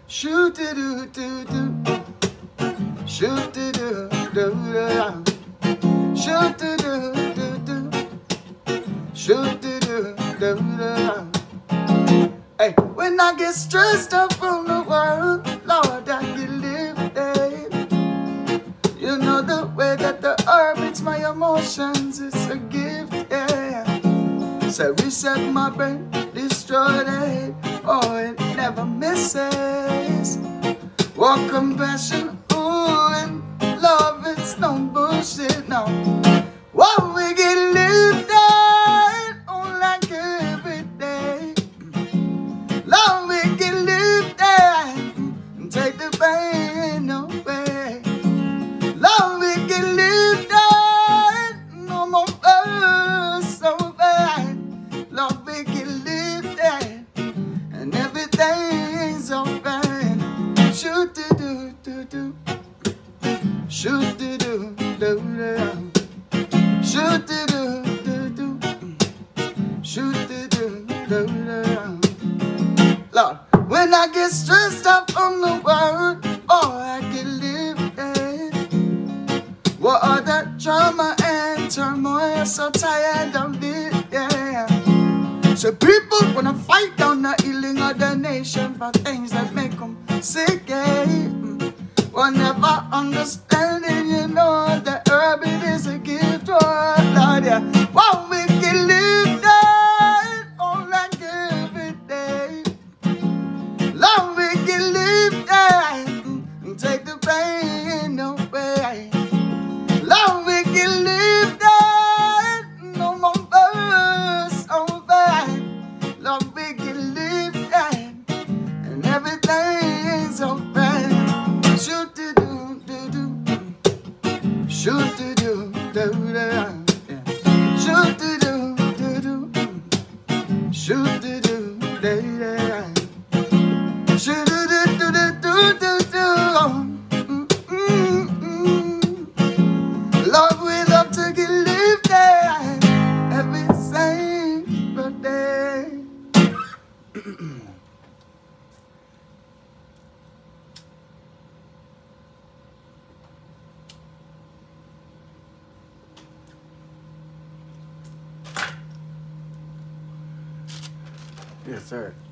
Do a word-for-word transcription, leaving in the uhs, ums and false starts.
Shoot do do do do. Shoot do do do do. Shoot do do do do. Shoot do do do do. Hey, when I get stressed up from the world, Lord, I get lifted. You know the way that the herb hits my emotions, it's a gift, yeah. So reset my brain, destroy the hate, oh, it never misses. Walk compassion, ooh, and love, it's no bullshit, no. Whoa, we get lifted, oh, like every day. Love, we get lifted, and take the pain away. Love, we get lifted, no more birds so bad. Love, we get lifted, and everything's alright. Shoot do do do do. Shoot do do do do. Shoot do do do do. Shoot do do do do. Lord, when I get stressed up from the world, oh, I get lifted. What all that drama and turmoil, so tired of it, yeah. So people wanna fight down the healing of the nation for things that make them sick, yeah. Well, never understanding, you know, that herb, it is a gift, oh, Lord, yeah. Wow, we get lifted, oh, like every day. Lord, we get lifted, and take the pain away. Lord, we get lifted, no more birds so bad. Lord, we get lifted, and everything's alright. Shoot do do do do. Shoot do do do do. Shoot do do do do. Shoot do do do do. Shoot do do do do do do. Lord, we love to get lifted every single day. Yes, sir.